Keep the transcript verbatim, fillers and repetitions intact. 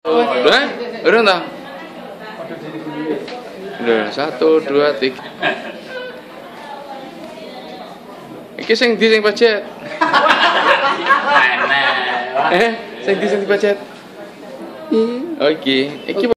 Udah? Udah entah? Udah, satu, dua, tiga. Iki sing di sing pacet. Eh, sing di sing pacet. Oh iki, iki